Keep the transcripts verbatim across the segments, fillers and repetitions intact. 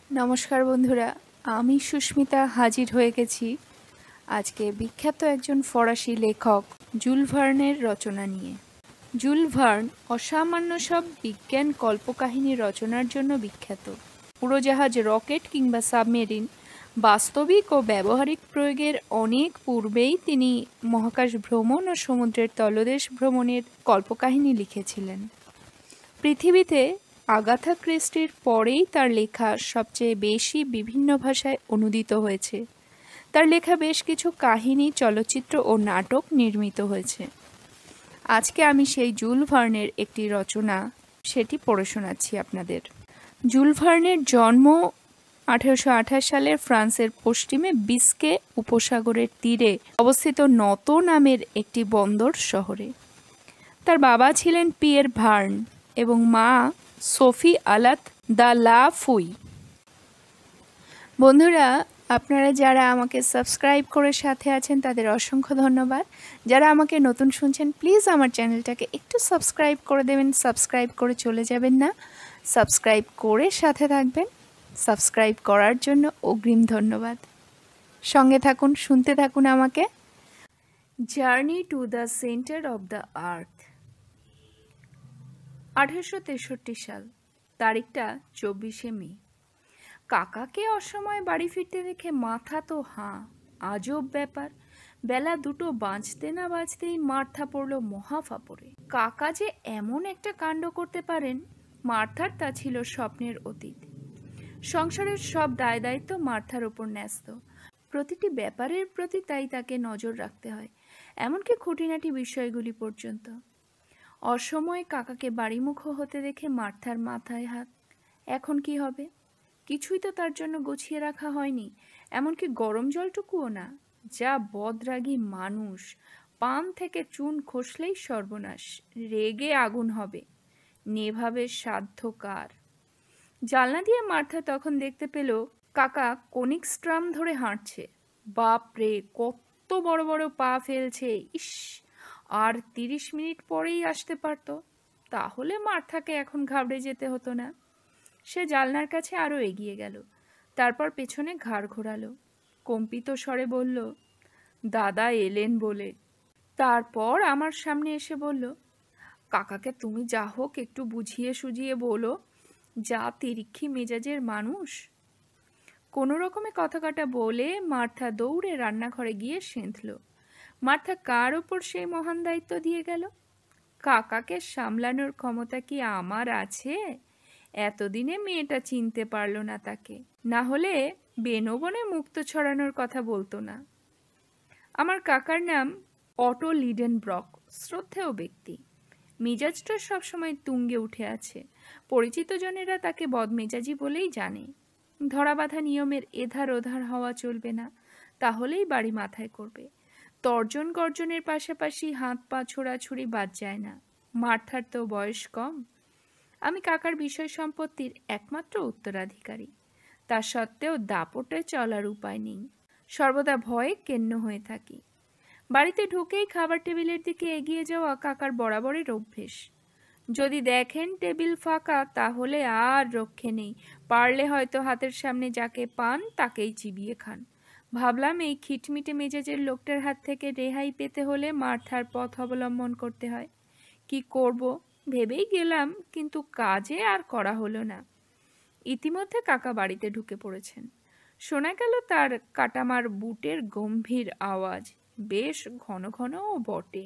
নমস্কার বন্ধুরা, আমি সুস্মিতা হাজির হয়ে গেছি আজকে বিখ্যাত একজন ফরাসি লেখক জুল ভার্নের রচনা নিয়ে। জুল ভার্ন অসামান্য সব বিজ্ঞান কল্পকাহিনী রচনার জন্য বিখ্যাত। উড়োজাহাজ, রকেট কিংবা সাবমেরিন বাস্তবিক ও ব্যবহারিক প্রয়োগের অনেক পূর্বেই তিনি মহাকাশ ভ্রমণ ও সমুদ্রের তলদেশ ভ্রমণের কল্পকাহিনী লিখেছিলেন। পৃথিবীতে আগাথা ক্রিস্টির পরেই তার লেখা সবচেয়ে বেশি বিভিন্ন ভাষায় অনুদিত হয়েছে। তার লেখা বেশ কিছু কাহিনী, চলচ্চিত্র ও নাটক নির্মিত হয়েছে। আজকে আমি সেই জুল ভার্নের একটি রচনা সেটি পড়ে শোনাচ্ছি আপনাদের। জুল ভার্নের জন্ম আঠেরোশো আঠাশ সালের ফ্রান্সের পশ্চিমে বিস্কে উপসাগরের তীরে অবস্থিত নত নামের একটি বন্দর শহরে। তার বাবা ছিলেন পিয়ের ভার্ন এবং মা সোফি আলাত দা লা ফুই। বন্ধুরা, আপনারা যারা আমাকে সাবস্ক্রাইব করে সাথে আছেন তাদের অসংখ্য ধন্যবাদ। যারা আমাকে নতুন শুনছেন, প্লিজ আমার চ্যানেলটাকে একটু সাবস্ক্রাইব করে দেবেন। সাবস্ক্রাইব করে চলে যাবেন না, সাবস্ক্রাইব করে সাথে থাকবেন। সাবস্ক্রাইব করার জন্য অগ্রিম ধন্যবাদ। সঙ্গে থাকুন, শুনতে থাকুন আমাকে। Journey to the centre of the earth. আঠেরোশো তেষট্টি সাল, তারিখটা চব্বিশে মে। কাকাকে অসময়ে বাড়ি ফিরতে দেখে মাথা তো হাঁ। আজব ব্যাপার, বেলা দুটো বাঁচতে না বাঁচতেই মার্থা পড়ল মহাফাপড়ে। কাকা যে এমন একটা কাণ্ড করতে পারেন, মার্থার তা ছিল স্বপ্নের অতীত। সংসারের সব দায় দায়িত্ব মার্থার ওপর ন্যস্ত। প্রতিটি ব্যাপারের প্রতি তাই তাকে নজর রাখতে হয়, এমনকি খুঁটিনাটি বিষয়গুলি পর্যন্ত। অসময়ে কাকাকে বাড়িমুখো হতে দেখে মার্থার মাথায় হাত। এখন কি হবে? কিছুই তো তার জন্য গুছিয়ে রাখা হয়নি, এমনকি গরম জলটুকুও না। যা বদরাগী মানুষ! পান থেকে চুন খসলেই সর্বনাশ, রেগে আগুন হবে। নেভাবে সাধ্য কার? জানলা দিয়ে মার্থা তখন দেখতে পেল কাকা কনিক স্ট্রাম ধরে হাঁটছে। বাপরে, কত বড় বড় পা ফেলছে! ইস, আর তিরিশ মিনিট পরেই আসতে পারত, তাহলে মার্থাকে এখন ঘাবড়ে যেতে হতো না। সে জানলার কাছে আরো এগিয়ে গেল, তারপর পেছনে ঘাড় ঘোরালো, কম্পিত স্বরে বলল, দাদা এলেন বলে। তারপর আমার সামনে এসে বলল, কাকাকে তুমি যা হোক একটু বুঝিয়ে সুঝিয়ে বলো, যা তিরিক্ষি মেজাজের মানুষ। কোনো রকমে কথা কাটা বলে মার্থা দৌড়ে রান্নাঘরে গিয়ে সেঁধল। মার্থা কার ওপর সেই মহান দায়িত্ব দিয়ে গেল? কাকাকে সামলানোর ক্ষমতা কি আমার আছে? এতদিনে মেয়েটা চিনতে পারল না তাকে, না হলে বেনবনে মুক্ত ছড়ানোর কথা বলতো না। আমার কাকার নাম অটো লিডেনব্রক, শ্রদ্ধেয় ব্যক্তি। মেজাজটা সবসময় তুঙ্গে উঠে আছে। পরিচিত জনেরা তাকে বদমেজাজি বলেই জানে। ধরাবাঁধা নিয়মের এধার ওধার হওয়া চলবে না, তাহলেই বাড়ি মাথায় করবে। তর্জন গর্জনের পাশাপাশি হাত পা ছোড়াছুড়ি বাদ যায় না। মার্থার তো বয়স কম। আমি কাকার বিষয় সম্পত্তির একমাত্র উত্তরাধিকারী, তা সত্ত্বেও দাপটে চলার উপায় নেই। সর্বদা ভয়ে কেন্ন হয়ে থাকি। বাড়িতে ঢুকেই খাবার টেবিলের দিকে এগিয়ে যাওয়া কাকার বরাবরের অভ্যেস। যদি দেখেন টেবিল ফাঁকা, তাহলে আর রক্ষে নেই। পারলে হয়তো হাতের সামনে যাকে পান তাকেই চিবিয়ে খান। ভাবলাম এই খিটমিটে মেজাজের লোকটার হাত থেকে রেহাই পেতে হলে মার্থার পথ অবলম্বন করতে হয়। কি করব ভেবেই গেলাম, কিন্তু কাজে আর করা হলো না। ইতিমধ্যে কাকা বাড়িতে ঢুকে পড়েছেন। শোনা গেল তার কাটামার বুটের গম্ভীর আওয়াজ, বেশ ঘন ঘনও বটে।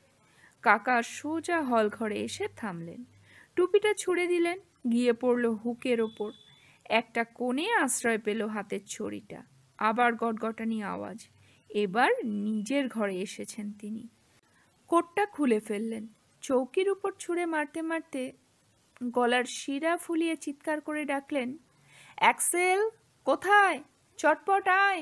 কাকা সোজা হল ঘরে এসে থামলেন, টুপিটা ছুঁড়ে দিলেন, গিয়ে পড়ল হুকের ওপর। একটা কোণে আশ্রয় পেল হাতের ছড়িটা। আবার গটগটানি আওয়াজ। এবার নিজের ঘরে এসেছেন তিনি। কোটটা খুলে ফেললেন, চৌকির উপর ছুঁড়ে মারতে মারতে গলার শিরা ফুলিয়ে চিৎকার করে ডাকলেন, অ্যাক্সেল, কোথায়? চটপট আয়।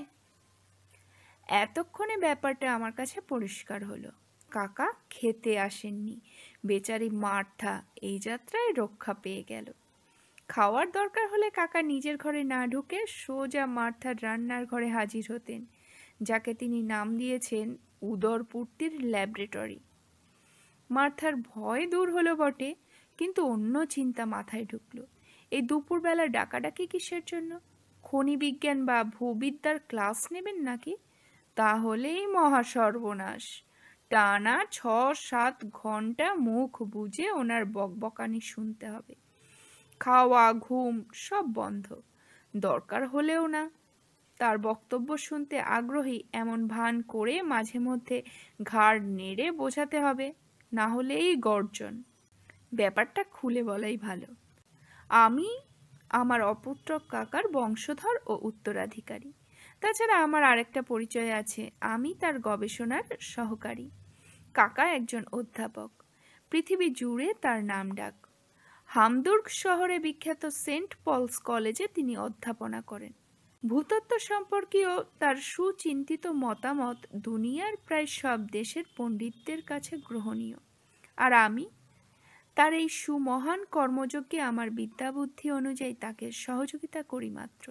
এতক্ষণে ব্যাপারটা আমার কাছে পরিষ্কার হলো। কাকা খেতে আসেননি, বেচারি মার্থা এই যাত্রায় রক্ষা পেয়ে গেল। খাওয়ার দরকার হলে কাকা নিজের ঘরে না ঢুকে সোজা মার্থার রান্নার ঘরে হাজির হতেন, যাকে তিনি নাম দিয়েছেন উদরপূর্তির ল্যাবরেটরি। মার্থার ভয় দূর হলো বটে, কিন্তু অন্য চিন্তা মাথায় ঢুকলো। এই দুপুরবেলা ডাকাডাকি কিসের জন্য? খনি বিজ্ঞান বা ভূবিদ্যার ক্লাস নেবেন নাকি? তাহলেই মহা সর্বনাশ। টানা ছ সাত ঘন্টা মুখ বুজে ওনার বকবকানি শুনতে হবে। খাওয়া ঘুম সব বন্ধ, দরকার হলেও না। তার বক্তব্য শুনতে আগ্রহী এমন ভান করে মাঝে মধ্যে ঘাড় নেড়ে বোঝাতে হবে, না হলেই গর্জন। ব্যাপারটা খুলে বলাই ভালো। আমি আমার অপুত্রক কাকার বংশধর ও উত্তরাধিকারী। তাছাড়া আমার আরেকটা পরিচয় আছে, আমি তার গবেষণার সহকারী। কাকা একজন অধ্যাপক, পৃথিবী জুড়ে তার নাম ডাক। হামদুর্গ শহরে বিখ্যাত সেন্ট পলস কলেজে তিনি অধ্যাপনা করেন। ভূতত্ত্ব সম্পর্কীয় তার সুচিন্তিত মতামত দুনিয়ার প্রায় সব দেশের পণ্ডিতদের কাছে গ্রহণীয়। আর আমি তার এই সুমহান কর্মযজ্ঞে আমার বিদ্যাবুদ্ধি অনুযায়ী তাকে সহযোগিতা করি মাত্র।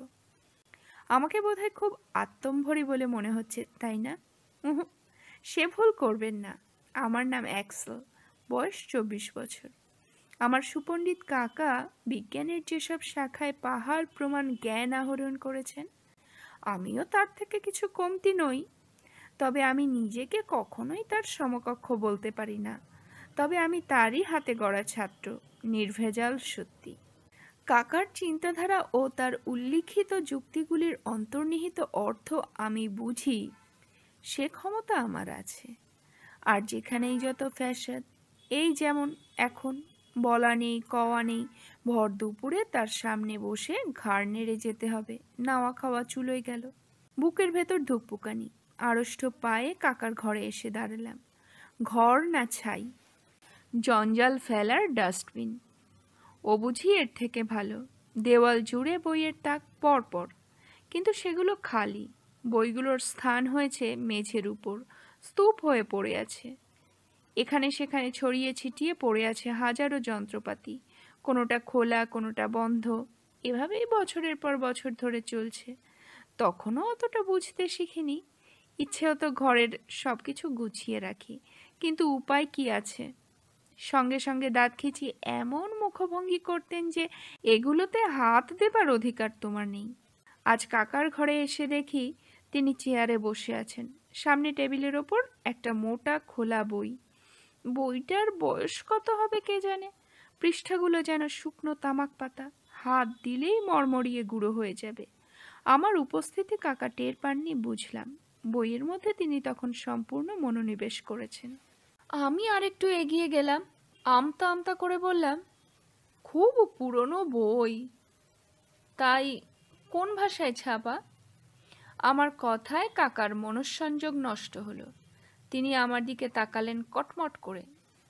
আমাকে বোধহয় খুব আত্মম্ভরী বলে মনে হচ্ছে, তাই না? উহু, সে ভুল করবেন না। আমার নাম অ্যাক্সেল, বয়স চব্বিশ বছর। আমার সুপণ্ডিত কাকা বিজ্ঞানের যেসব শাখায় পাহাড় প্রমাণ জ্ঞান আহরণ করেছেন, আমিও তার থেকে কিছু কমতি নই। তবে আমি নিজেকে কখনোই তার সমকক্ষ বলতে পারি না। তবে আমি তারই হাতে গড়া ছাত্র, নির্ভেজাল সত্যি। কাকার চিন্তাধারা ও তার উল্লিখিত যুক্তিগুলির অন্তর্নিহিত অর্থ আমি বুঝি, সে ক্ষমতা আমার আছে। আর যেখানেই যত ফ্যাশন, এই যেমন এখন বলা নেই কওয়া নেই, ভর দুপুরে তার সামনে বসে ঘাড় নেড়ে যেতে হবে, নাওয়া খাওয়া চুলোয় গেল। বুকের ভেতর ধুকপুকানি, আড়ষ্ট পায়ে কাকার ঘরে এসে দাঁড়ালাম। ঘর না ছাই, জঞ্জাল ফেলার ডাস্টবিন। ও বুঝি এর থেকে ভালো। দেওয়াল জুড়ে বইয়ের তাক পরপর, কিন্তু সেগুলো খালি। বইগুলোর স্থান হয়েছে মেঝের উপর, স্তূপ হয়ে পড়ে আছে। এখানে সেখানে ছড়িয়ে ছিটিয়ে পড়ে আছে হাজারো যন্ত্রপাতি, কোনোটা খোলা কোনোটা বন্ধ। এভাবেই বছরের পর বছর ধরে চলছে। তখনও অতটা বুঝতে শিখিনি। ইচ্ছে হতো ঘরের সব কিছু গুছিয়ে রাখি, কিন্তু উপায় কি আছে? সঙ্গে সঙ্গে দাঁত খিচি এমন মুখভঙ্গি করতেন যে এগুলোতে হাত দেবার অধিকার তোমার নেই। আজ কাকার ঘরে এসে দেখি তিনি চেয়ারে বসে আছেন, সামনে টেবিলের ওপর একটা মোটা খোলা বই। বইটার বয়স কত হবে কে জানে, পৃষ্ঠাগুলো যেন শুকনো তামাক পাতা, হাত দিলেই মরমরিয়ে গুঁড়ো হয়ে যাবে। আমার উপস্থিতি কাকা টের পাননি বুঝলাম। বইয়ের মধ্যে তিনি তখন সম্পূর্ণ মনোনিবেশ করেছেন। আমি আরেকটু এগিয়ে গেলাম, আমতা আমতা করে বললাম, খুব পুরনো বই। তাই কোন ভাষায় ছাপা? আমার কথায় কাকার মনঃসংযোগ নষ্ট হলো। তিনি আমার দিকে তাকালেন কটমট করে।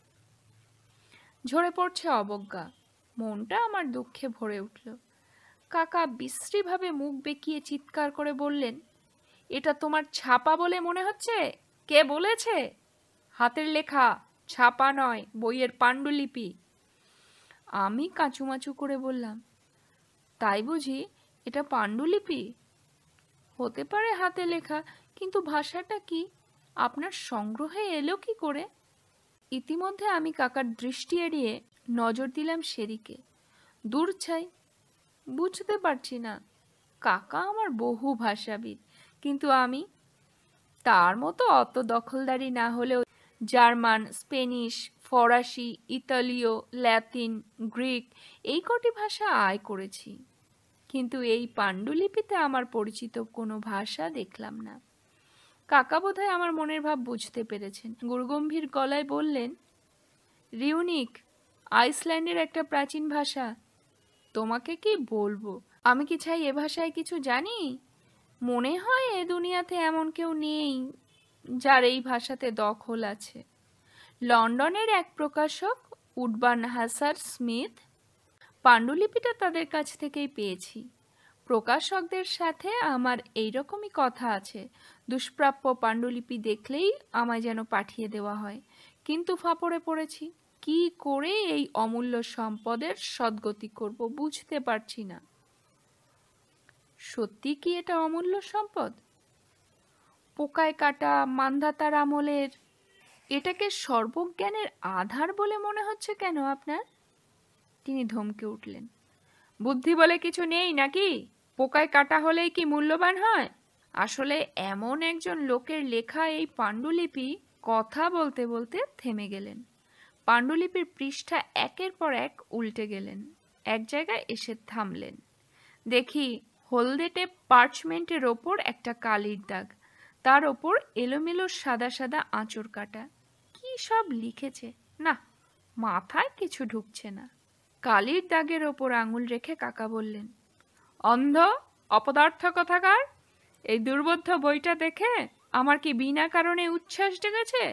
ঝরে পড়ছে অবজ্ঞা। মনটা আমার দুঃখে ভরে উঠল। কাকা বিশ্রীভাবে মুখ বেঁকিয়ে চিৎকার করে বললেন, এটা তোমার ছাপা বলে মনে হচ্ছে? কে বলেছে? হাতের লেখা, ছাপা নয়, বইয়ের পাণ্ডুলিপি। আমি কাঁচুমাচু করে বললাম, তাই বুঝি এটা পাণ্ডুলিপি? হতে পারে হাতে লেখা, কিন্তু ভাষাটা কি? আপনার সংগ্রহে এলো কি করে? ইতিমধ্যে আমি কাকার দৃষ্টি এড়িয়ে নজর দিলাম সেদিকে। দূর ছাই, বুঝতে পারছি না। কাকা আমার বহু ভাষাবিদ, কিন্তু আমি তার মতো অত দখলদারি না হলেও জার্মান, স্পেনিশ, ফরাসি, ইতালীয়, ল্যাতিন, গ্রিক এই কটি ভাষা আয় করেছি। কিন্তু এই পাণ্ডুলিপিতে আমার পরিচিত কোনো ভাষা দেখলাম না। কাকা বোধহয় আমার মনের ভাব বুঝতে পেরেছেন। গুরুগম্ভীর গলায় বললেন, রিউনিক, আইসল্যান্ডের একটা প্রাচীন ভাষা। তোমাকে কি বলবো, আমি কি চাই এ ভাষায় কিছু জানি? মনে হয় এ দুনিয়াতে এমন কেউ নেই যার এই ভাষাতে দখল আছে। লন্ডনের এক প্রকাশক উডবার্ন হাসার স্মিথ পাণ্ডুলিপিটা তাদের কাছ থেকেই পেয়েছি। প্রকাশকদের সাথে আমার এইরকমই কথা আছে, দুষ্প্রাপ্য পাণ্ডুলিপি দেখলেই আমায় যেন পাঠিয়ে দেওয়া হয়। কিন্তু ফাঁপড়ে পড়েছি, কি করে এই অমূল্য সম্পদের সদ্গতি করব বুঝতে পারছি না। সত্যি কি এটা অমূল্য সম্পদ? পোকায় কাটা মান্ধাতার আমলের। এটাকে সর্বজ্ঞানের আধার বলে মনে হচ্ছে কেন আপনার? তিনি ধমকে উঠলেন। বুদ্ধি বলে কিছু নেই নাকি? পোকায় কাটা হলেই কি মূল্যবান হয়? আসলে এমন একজন লোকের লেখা এই পাণ্ডুলিপি কথা বলতে বলতে থেমে গেলেন। পাণ্ডুলিপির পৃষ্ঠা একের পর এক উল্টে গেলেন। এক জায়গায় এসে থামলেন। দেখি হলদেটে পার্চমেন্টের ওপর একটা কালির দাগ, তার ওপর এলোমেলো সাদা সাদা আঁচড় কাটা। কি সব লিখেছে! না, মাথায় কিছু ঢুকছে না। কালির দাগের ওপর আঙুল রেখে কাকা বললেন, অন্ধ অপদার্থ কথাকার, এই দুর্বোধ্য বইটা দেখে আমার কি বিনা কারণে উচ্ছ্বাস জেগেছে?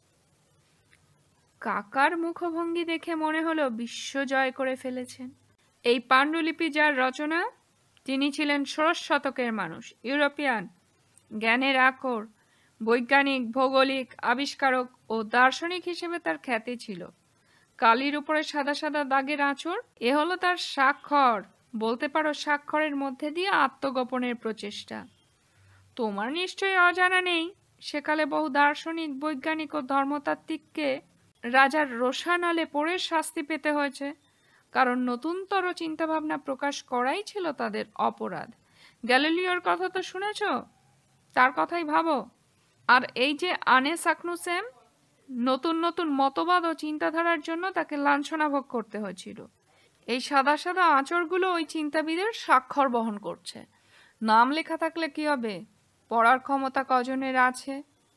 কাকার মুখভঙ্গি দেখে মনে হলো বিশ্ব জয় করে ফেলেছেন। এই পাণ্ডুলিপি যার রচনা, তিনি ছিলেন ষোড়শ শতকের মানুষ, ইউরোপিয়ান, জ্ঞানের আকর, বৈজ্ঞানিক, ভৌগোলিক, আবিষ্কারক ও দার্শনিক হিসেবে তার খ্যাতি ছিল। কালির উপরে সাদা সাদা দাগের আঁচড়, এ হলো তার স্বাক্ষর। বলতে পারো স্বাক্ষরের মধ্যে দিয়ে আত্মগোপনের প্রচেষ্টা। তোমার নিশ্চয়ই অজানা নেই, সেকালে বহু দার্শনিক, বৈজ্ঞানিক ও ধর্মতাত্ত্বিককে রাজার রোষানলে পড়ে শাস্তি পেতে হয়েছে, কারণ নতুনতর চিন্তাভাবনা প্রকাশ করাই ছিল তাদের অপরাধ। গ্যালিলিওর কথা তো শুনেছ, তার কথাই ভাবো। আর এই যে আনে সাকনুসেম, নতুন নতুন মতবাদ ও চিন্তাধারার জন্য তাকে লাঞ্ছনা ভোগ করতে হয়েছিল। এই সাদা সাদা আঁচড়গুলো ওই চিন্তাবিদের স্বাক্ষর বহন করছে। নাম লেখা থাকলে কি হবে? পড়ার ক্ষমতা কজনের আছে?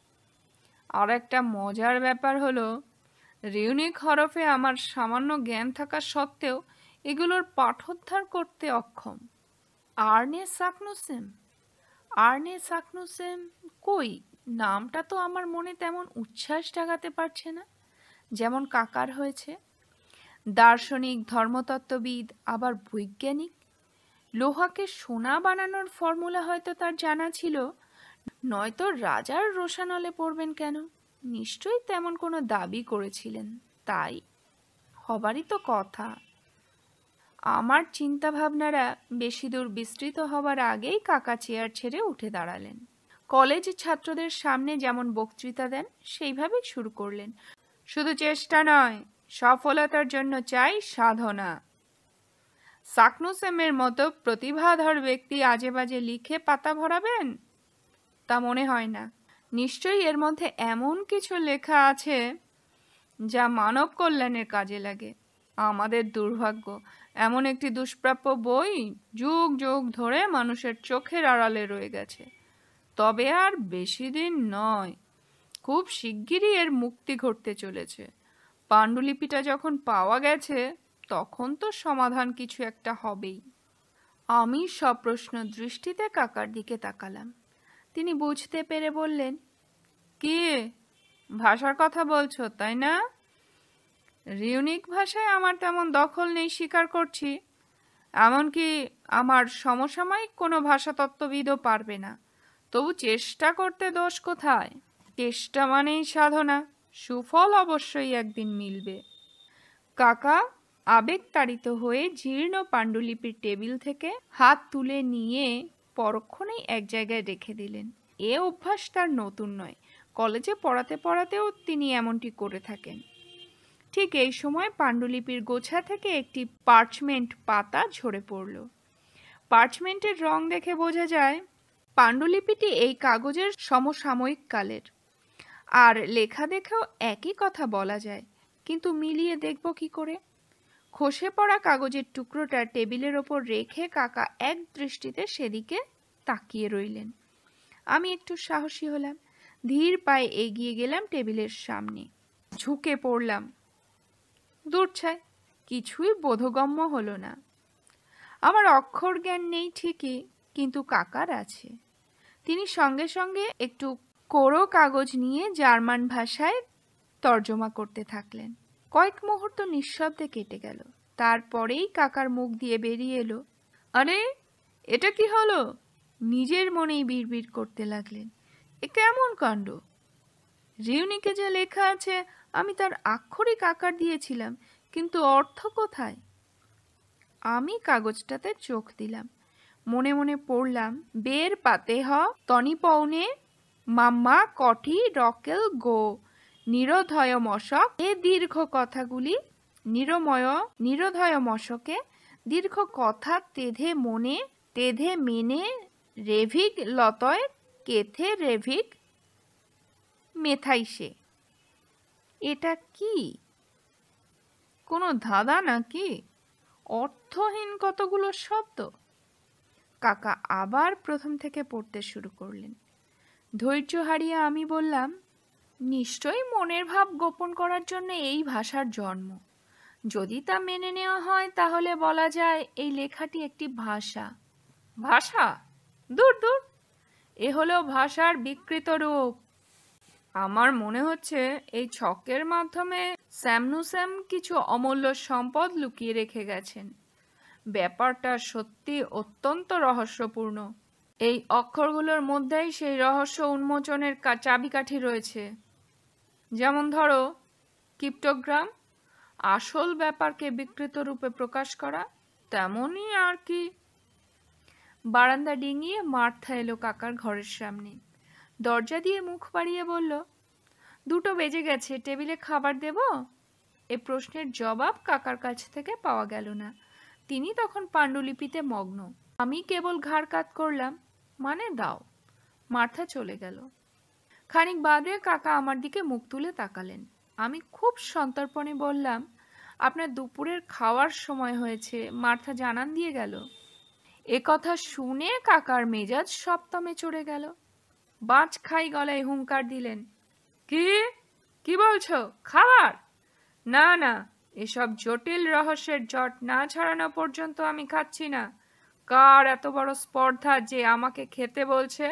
আর একটা মজার ব্যাপার হলো, রিউনিক হরফে আমার সামান্য জ্ঞান থাকা সত্ত্বেও এগুলোর পাঠোদ্ধার করতে অক্ষম। আর্নে সাকনুসেম, আর্নে সাকনুসেম কই? নামটা তো আমার মনে তেমন উচ্ছ্বাস জাগাতে পারছে না, যেমন কাকার হয়েছে। দার্শনিক, ধর্মতত্ত্ববিদ, আবার বৈজ্ঞানিক। লোহাকে সোনা বানানোর ফর্মুলা হয়তো তার জানা ছিল, নয়তো রাজার রোষানলে পড়বেন কেন? নিশ্চয়ই তেমন কোনো দাবি করেছিলেন, তাই হবারই তো কথা। আমার চিন্তাভাবনারা বেশি দূর বিস্তৃত হবার আগেই কাকা চেয়ার ছেড়ে উঠে দাঁড়ালেন। কলেজ ছাত্রদের সামনে যেমন বক্তৃতা দেন সেইভাবেই শুরু করলেন। শুধু চেষ্টা নয়, সফলতার জন্য চাই সাধনা। সাকনুসেমের মতো প্রতিভাধর ব্যক্তি আজে বাজে লিখে পাতা ভরাবেন তা মনে হয় না। নিশ্চয়ই এর মধ্যে এমন কিছু লেখা আছে যা মানব কল্যাণের কাজে লাগে। আমাদের দুর্ভাগ্য, এমন একটি দুষ্প্রাপ্য বই যুগ যুগ ধরে মানুষের চোখের আড়ালে রয়ে গেছে। তবে আর বেশি দিন নয়, খুব শিগগিরই এর মুক্তি ঘটতে চলেছে। পাণ্ডুলিপিটা যখন পাওয়া গেছে, তখন তো সমাধান কিছু একটা হবেই। আমি সপ্রশ্ন দৃষ্টিতে কাকার দিকে তাকালাম। তিনি বুঝতে পেরে বললেন, কি ভাষার কথা বলছো তাই না? রিউনিক ভাষায় আমার তেমন দখল নেই স্বীকার করছি, এমনকি আমার সমসাময়িক কোনো ভাষাতত্ত্ববিদও পারবে না। তবু চেষ্টা করতে দোষ কোথায়? চেষ্টা মানেই সাধনা, সুফল অবশ্যই একদিন মিলবে। কাকা আবেগতাড়িত হয়ে জীর্ণ পাণ্ডুলিপির টেবিল থেকে হাত তুলে নিয়ে পরক্ষণেই এক জায়গায় রেখে দিলেন। এ অভ্যাস তার নতুন নয়, কলেজে পড়াতে পড়াতেও তিনি এমনটি করে থাকেন। ঠিক এই সময় পাণ্ডুলিপির গোছা থেকে একটি পার্চমেন্ট পাতা ঝরে পড়ল। পার্চমেন্টের রং দেখে বোঝা যায় পাণ্ডুলিপিটি এই কাগজের সমসাময়িক কালের। আর লেখা দেখেও একই কথা বলা যায়, কিন্তু মিলিয়ে দেখব কি করে? খসে পড়া কাগজের টুকরোটা টেবিলের ওপর রেখে কাকা এক দৃষ্টিতে সেদিকে তাকিয়ে রইলেন। আমি একটু সাহসী হলাম, ধীর পায়ে এগিয়ে গেলাম টেবিলের সামনে, ঝুঁকে পড়লাম। দূর ছাই, কিছুই বোধগম্য হলো না। আমার অক্ষর জ্ঞান নেই ঠিকই, কিন্তু কাকার আছে। তিনি সঙ্গে সঙ্গে একটু কোরো কাগজ নিয়ে জার্মান ভাষায় তর্জমা করতে থাকলেন। কয়েক মুহূর্ত নিঃশব্দে কেটে গেল। তারপরেই কাকার মুখ দিয়ে বেরিয়ে এলো, আরে এটা কি হলো? নিজের মনেই বিড়বিড় করতে লাগলেন, এ কেমন কাণ্ড! রিউনিকে যে লেখা আছে আমি তার আক্ষরিক আকার দিয়েছিলাম, কিন্তু অর্থ কোথায়? আমি কাগজটাতে চোখ দিলাম, মনে মনে পড়লাম, বের পাতে হ তনি পৌনে মাম্মা কঠি রকেল গো নিরোধয় মশক। এ দীর্ঘ কথাগুলি নিরময় নিরোধয় মশকে দীর্ঘ কথা তেধে মনে তেধে মেনে রেভিক লতয় কেথে রেভিক মেথাইসে। এটা কি কোনো ধাঁধা নাকি? অর্থহীন কতগুলো শব্দ। কাকা আবার প্রথম থেকে পড়তে শুরু করলেন। ধৈর্য হারিয়ে আমি বললাম, নিশ্চয়ই মনের ভাব গোপন করার জন্য এই ভাষার জন্ম। যদি তা মেনে নেওয়া হয় তাহলে বলা যায় এই লেখাটি একটি ভাষা। ভাষা? দূর দূর, এ হলো ভাষার বিকৃত রূপ। আমার মনে হচ্ছে এই ছকের মাধ্যমে স্যামনুস্যাম কিছু অমূল্য সম্পদ লুকিয়ে রেখে গেছেন। ব্যাপারটা সত্যি অত্যন্ত রহস্যপূর্ণ। এই অক্ষরগুলোর মধ্যেই সেই রহস্য উন্মোচনের চাবিকাঠি রয়েছে। যেমন ধরো ক্রিপ্টোগ্রাম, আসল ব্যাপারকে বিকৃত রূপে প্রকাশ করা, তেমনই আর কি। বারান্দা ডিঙিয়ে মার্থা এলো কাকার ঘরের সামনে। দরজা দিয়ে মুখ বাড়িয়ে বলল, দুটো বেজে গেছে, টেবিলে খাবার দেব? এ প্রশ্নের জবাব কাকার কাছ থেকে পাওয়া গেল না। তিনি তখন পাণ্ডুলিপিতে মগ্ন। আমি কেবল ঘাড় কাত করলাম, মানে দাও। মার্থা চলে গেল। খানিক বাদে কাকা আমার দিকে মুখ তুলে তাকালেন। আমি খুব সন্তর্পণে বললাম, আপনার দুপুরের খাওয়ার সময় হয়েছে, মার্থা জানান দিয়ে গেল। এ কথা শুনে কাকার মেজাজ সপ্তমে চড়ে গেল। বাজ খাই গলায় হুঙ্কার দিলেন, কি কি বলছো? খাবার? না না, এসব জটিল রহস্যের জট না ছাড়ানো পর্যন্ত আমি খাচ্ছি না। কার এত বড় স্পর্ধা যে আমাকে খেতে বলছে?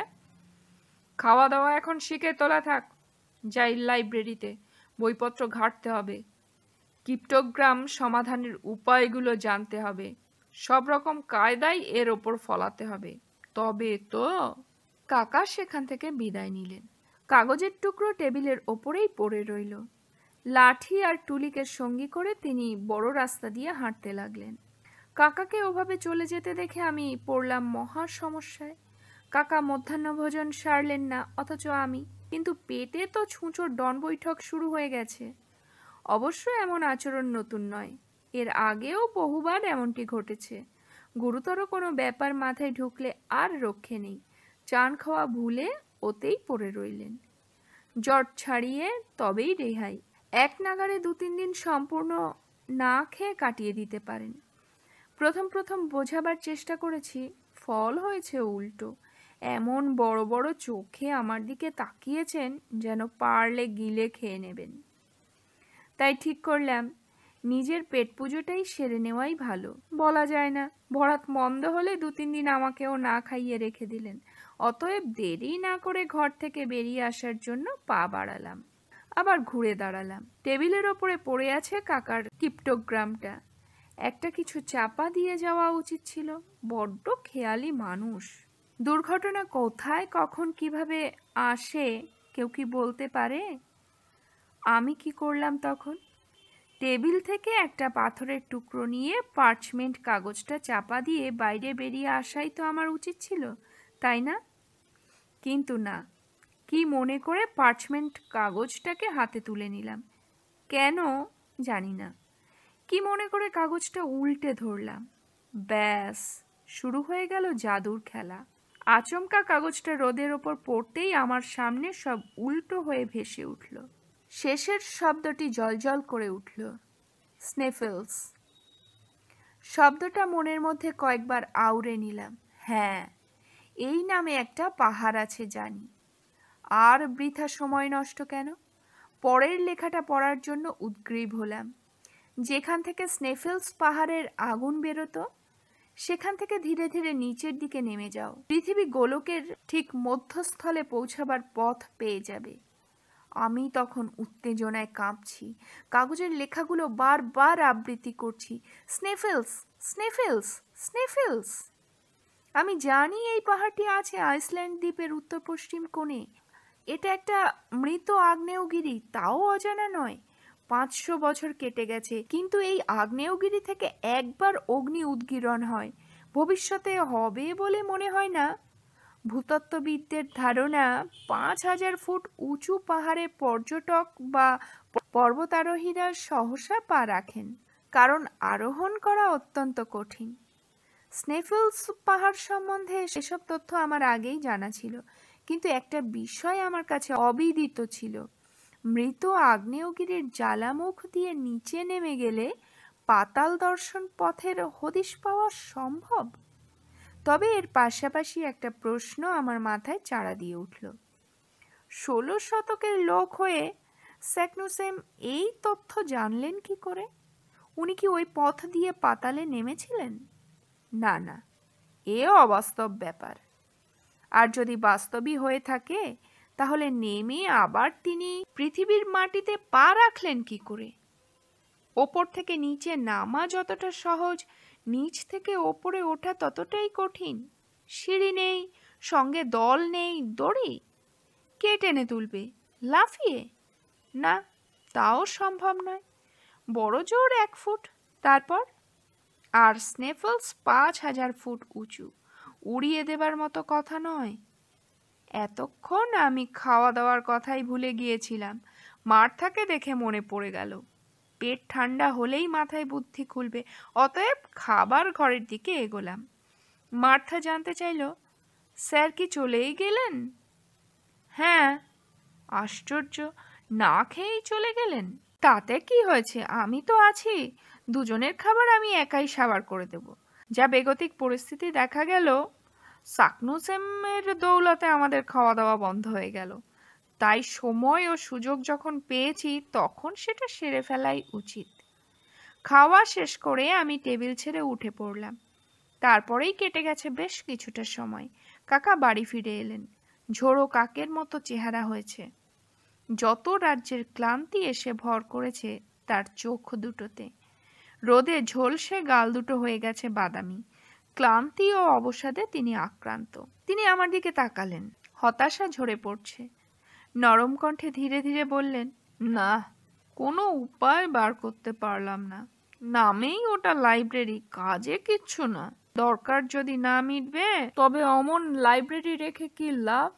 খাওয়া দাওয়া এখন শিখে তোলা থাক। যাই লাইব্রেরিতে, বইপত্র ঘাঁটতে হবে। ক্রিপ্টোগ্রাম সমাধানের উপায়গুলো জানতে হবে। সব রকম কায়দাই এর ওপর ফলাতে হবে, তবে তো। কাকা সেখান থেকে বিদায় নিলেন। কাগজের টুকরো টেবিলের ওপরেই পড়ে রইল। লাঠি আর টুলিকে সঙ্গী করে তিনি বড় রাস্তা দিয়ে হাঁটতে লাগলেন। কাকাকে ওভাবে চলে যেতে দেখে আমি পড়লাম মহা সমস্যায়। কাকা মধ্যাহ্নভোজন সারলেন না, অথচ আমি। কিন্তু পেটে তো ছুঁচোর ডন বৈঠক শুরু হয়ে গেছে। অবশ্য এমন আচরণ নতুন নয়, এর আগেও বহুবার এমনটি ঘটেছে। গুরুতর কোনো ব্যাপার মাথায় ঢুকলে আর রক্ষে নেই। চান খাওয়া ভুলে ওতেই পড়ে রইলেন। জট ছাড়িয়ে তবেই রেহাই। এক নাগারে দু তিন দিন সম্পূর্ণ না খেয়ে কাটিয়ে দিতে পারেন। প্রথম প্রথম বোঝাবার চেষ্টা করেছি, ফল হয়েছে উল্টো। এমন বড় বড় চোখে আমার দিকে তাকিয়েছেন যেন পারলে গিলে খেয়ে নেবেন। তাই ঠিক করলাম নিজের পেট পুজোটাই সেরে নেওয়াই ভালো। বলা যায় না, ভরাত মন্দ হলে দু তিন দিন আমাকেও না খাইয়ে রেখে দিলেন। অতএব দেরি না করে ঘর থেকে বেরিয়ে আসার জন্য পা বাড়ালাম। আবার ঘুরে দাঁড়ালাম। টেবিলের ওপরে পড়ে আছে কাকার ক্রিপ্টোগ্রামটা। একটা কিছু চাপা দিয়ে যাওয়া উচিত ছিল। বড্ড খেয়ালি মানুষ। দুর্ঘটনা কোথায় কখন কিভাবে আসে কেউ কি বলতে পারে? আমি কি করলাম তখন? টেবিল থেকে একটা পাথরের টুকরো নিয়ে পার্চমেন্ট কাগজটা চাপা দিয়ে বাইরে বেরিয়ে আসাই তো আমার উচিত ছিল, তাই না? কিন্তু না, কি মনে করে পার্চমেন্ট কাগজটাকে হাতে তুলে নিলাম। কেন জানি না। কি মনে করে কাগজটা উল্টে ধরলাম। ব্যাস, শুরু হয়ে গেল জাদুর খেলা। আচমকা কাগজটা রোদের ওপর পড়তেই আমার সামনে সব উল্টো হয়ে ভেসে উঠল। শেষের শব্দটি জলজল করে উঠল, স্নেফেলস। শব্দটা মনের মধ্যে কয়েকবার আউড়ে নিলাম। হ্যাঁ, এই নামে একটা পাহাড় আছে জানি। আর বৃথা সময় নষ্ট কেন? পরের লেখাটা পড়ার জন্য উদ্গ্রীব হলাম। যেখান থেকে স্নেফেলস পাহাড়ের আগুন বেরোতো, সেখান থেকে ধীরে ধীরে নিচের দিকে নেমে যাও। পৃথিবী গোলকের ঠিক মধ্যস্থলে পৌঁছাবার পথ পেয়ে যাবে। আমি তখন উত্তেজনায় কাঁপছি। কাগজের লেখাগুলো বারবার আবৃত্তি করছি, স্নেফেলস, স্নেফেলস, স্নেফেলস। আমি জানি এই পাহাড়টি আছে আইসল্যান্ড দ্বীপের উত্তর পশ্চিম কোণে। এটা একটা মৃত আগ্নেয়গিরি, তাও অজানা নয়। পাঁচশো বছর কেটে গেছে, কিন্তু এই আগ্নেয়গিরি থেকে একবার অগ্নি উদ্গীরণ হয়। ভবিষ্যতে হবে বলে মনে হয় না। ভূতত্ত্ববিদদের ধারণা পাঁচ হাজার ফুট উঁচু পাহাড়ে পর্যটক বা পর্বতারোহীরা সহসা পা রাখেন। কারণ আরোহণ করা অত্যন্ত কঠিন। স্নেফেলস পাহাড় সম্বন্ধে সেসব তথ্য আমার আগেই জানা ছিল, কিন্তু একটা বিষয় আমার কাছে অবিদিত ছিল। মৃত আগ্নেয়গিরির জ্বালামুখ দিয়ে নিচে নেমে গেলে পাতাল দর্শন পথের হদিশ পাওয়া সম্ভব। তবে এর পাশাপাশি একটা প্রশ্ন আমার মাথায় চাড়া দিয়ে উঠল। ষোলো শতকের লোক হয়ে স্যাকনুসেম এই তথ্য জানলেন কি করে? উনি কি ওই পথ দিয়ে পাতালে নেমেছিলেন? না না, এ অবাস্তব ব্যাপার। আর যদি বাস্তবই হয়ে থাকে, তাহলে নেমে আবার তিনি পৃথিবীর মাটিতে পা রাখলেন কি করে? ওপর থেকে নিচে নামা যতটা সহজ, নিচ থেকে ওপরে ওঠা ততটাই কঠিন। সিঁড়ি নেই, সঙ্গে দল নেই, দড়ি কে টেনে তুলবে? লাফিয়ে? না, তাও সম্ভব নয়। বড় জোর এক ফুট, তারপর? আর স্নেফেলস পাঁচ হাজার ফুট উঁচু, উড়িয়ে দেবার মতো কথা নয়। এতক্ষণ আমি খাওয়া দাওয়ার কথাই ভুলে গিয়েছিলাম। মার্থাকে দেখে মনে পড়ে গেল, পেট ঠান্ডা হলেই মাথায় বুদ্ধি খুলবে। অতএব খাবার ঘরের দিকে এগোলাম। মার্থা জানতে চাইল, স্যার কি চলেই গেলেন? হ্যাঁ। আশ্চর্য, না খেয়েই চলে গেলেন? তাতে কি হয়েছে, আমি তো আছি। দুজনের খাবার আমি একাই সাবার করে দেব। যা বেগতিক পরিস্থিতি দেখা গেল, সাকনুসেমের দৌলতে আমাদের খাওয়া দাওয়া বন্ধ হয়ে গেল। তাই সময় ও সুযোগ যখন পেয়েছি তখন সেটা সেরে ফেলাই উচিত। খাওয়া শেষ করে আমি টেবিল ছেড়ে উঠে পড়লাম। তারপরেই কেটে গেছে বেশ কিছুটা সময়। কাকা বাড়ি ফিরে এলেন। ঝোড়ো কাকের মতো চেহারা হয়েছে। যত রাজ্যের ক্লান্তি এসে ভর করেছে তার চোখ দুটোতে। রোদে ঝলসে গাল দুটো হয়ে গেছে বাদামি। ক্লান্তি ও অবসাদে তিনি আক্রান্ত। তিনি আমার দিকে তাকালেন, হতাশা ঝরে পড়ছে। নরম কণ্ঠে ধীরে ধীরে বললেন, না, কোনো উপায় বার করতে পারলাম না। নামেই ওটা লাইব্রেরি, কাজে কিচ্ছু না। দরকার যদি না মিটবে তবে অমন লাইব্রেরি রেখে কি লাভ?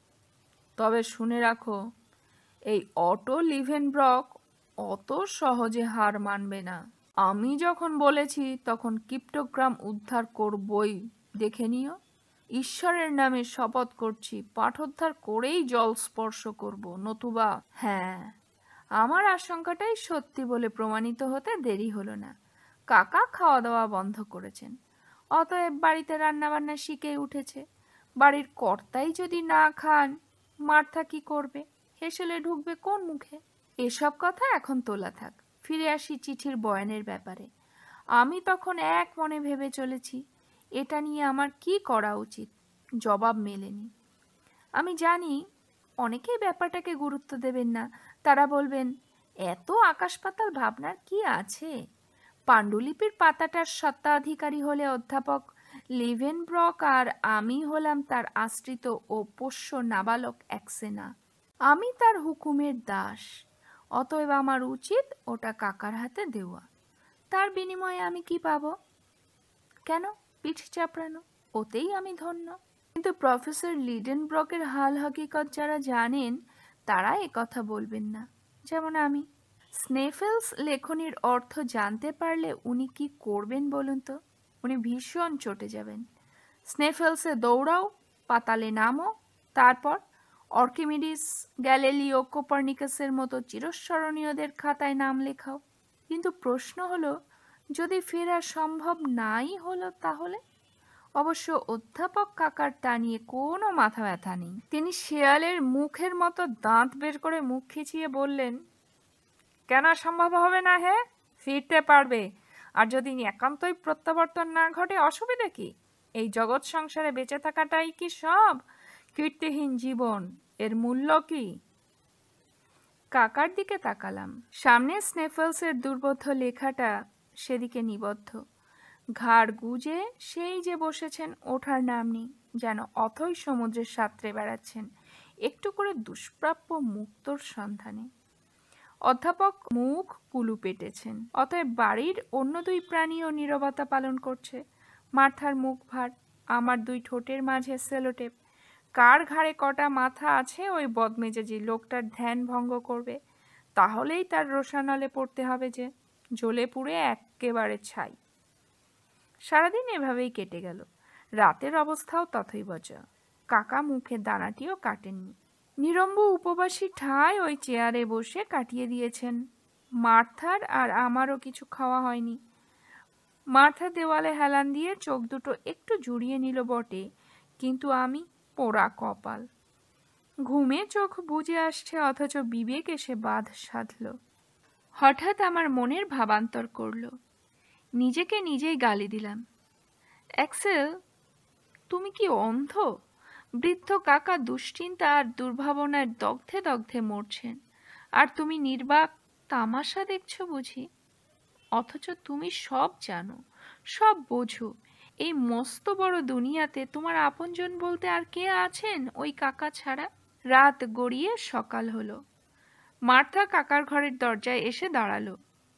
তবে শুনে রাখো, এই অটো লিডেনব্রক অত সহজে হার মানবে না। আমি যখন বলেছি তখন ক্রিপ্টোগ্রাম উদ্ধার করবই, দেখে নিও। ঈশ্বরের নামে শপথ করছি, পাঠোদ্ধার করেই জল স্পর্শ করব, নতুবা। হ্যাঁ, আমার আশঙ্কাটাই সত্যি বলে প্রমাণিত হতে দেরি হলো না। কাকা খাওয়া দাওয়া বন্ধ করেছেন। অতএব বাড়িতে রান্নাবান্না শিখে উঠেছে। বাড়ির কর্তাই যদি না খান, মার্থা কি করবে? হেসেলে ঢুকবে কোন মুখে? এসব কথা এখন তোলা থাক। ফিরে আসি চিঠির বয়ানের ব্যাপারে। আমি তখন এক মনে ভেবে চলেছি এটা নিয়ে আমার কি করা উচিত। জবাব মেলেনি। আমি জানি অনেকেই ব্যাপারটাকে গুরুত্ব দেবেন না। তারা বলবেন, এত আকাশ পাতাল ভাবনার কি আছে? পাণ্ডুলিপির পাতাটার স্বত্বাধিকারী হলে অধ্যাপক লিডেনব্রক, আর আমি হলাম তার আশ্রিত ও পোষ্য নাবালক অ্যাক্সেনা। আমি তার হুকুমের দাস। অতএব আমার উচিত ওটা কাকার হাতে দেওয়া। তার বিনিময়ে আমি কি পাবো? কেন পিঠ চাপড়ানো? ওতেই আমি ধন্য। কিন্তু প্রফেসর লিডেনব্রকের হাল হকিকত যারা জানেন তারা একথা বলবেন না, যেমন আমি। স্নেফেলস লেখনির অর্থ জানতে পারলে উনি কি করবেন বলুন তো? উনি ভীষণ চটে যাবেন। স্নেফেলসে দৌড়াও, পাতালে নামো, তারপর আর্কিমিডিস, গ্যালিলিও, কোপার্নিকাসের মতো চিরস্মরণীয়দের খাতায় নাম লেখাও। কিন্তু প্রশ্ন হলো, যদি ফেরা সম্ভব নাই হলো তাহলে? অবশ্য অধ্যাপক কাকার তা নিয়ে কোনো মাথা ব্যথা নেই। তিনি শেয়ালের মুখের মতো দাঁত বের করে মুখ খিচিয়ে বললেন, কেন সম্ভব হবে না? হে, ফিরতে পারবে। আর যদি একান্তই প্রত্যাবর্তন না ঘটে, অসুবিধা কি? এই জগৎ সংসারে বেঁচে থাকাটাই কি সব? কীর্তিহীন জীবন, এর মূল্য কি? কাকার দিকে তাকালাম। সামনে স্নেফেলসের দুর্বোধ্য লেখাটা সেদিকে নিবদ্ধ। ঘাড় গুজে সেই যে বসেছেন, ওঠার নাম নেই, যেন অথই সমুদ্রের সাঁতরে বেড়াচ্ছেন একটু করে দুষ্প্রাপ্য মুক্তোর সন্ধানে। অধ্যাপক মুখ কুলু পেটেছেন। অতএব বাড়ির অন্য দুই প্রাণীও নীরবতা পালন করছে। মার্থার মুখ ভার, আমার দুই ঠোঁটের মাঝে সেলোটেপ। কার ঘাড়ে কটা মাথা আছে ওই বদমেজাজি লোকটার ধ্যান ভঙ্গ করবে? তাহলেই তার রোষানলে পড়তে হবে যে জ্বলে পুড়ে এক একেবারে ছাই। সারাদিন এভাবেই কেটে গেল। রাতের অবস্থাও তথৈবচ। কাকা মুখের দানাটিও কাটেননি। নিরম্ব উপবাসী ঠায় ওই চেয়ারে বসে কাটিয়ে দিয়েছেন। মার্থার আর আমারও কিছু খাওয়া হয়নি। মার্থা দেওয়ালে হেলান দিয়ে চোখ দুটো একটু জুড়িয়ে নিল বটে, কিন্তু আমি পোড়া কপাল। ঘুমে চোখ বুজে আসছে, অথচ বিবেক এসে বাঁধ সাধল। হঠাৎ আমার মনের ভাবান্তর করল। নিজেকে নিজেই গালি দিলাম। অ্যাক্সেল, তুমি কি অন্ধ? বৃদ্ধ কাকা দুশ্চিন্তা আর দুর্ভাবনায় দগ্ধে দগ্ধে মরছেন, আর তুমি নির্বাক তামাশা দেখছো বুঝি? অথচ তুমি সব জানো, সব বোঝো। এই মস্ত বড় দুনিয়াতে তোমার আপনজন বলতে আর কে আছেন ওই কাকা ছাড়া? রাত গড়িয়ে সকাল হলো। মার্থা কাকার ঘরের দরজায় এসে দাঁড়ালো,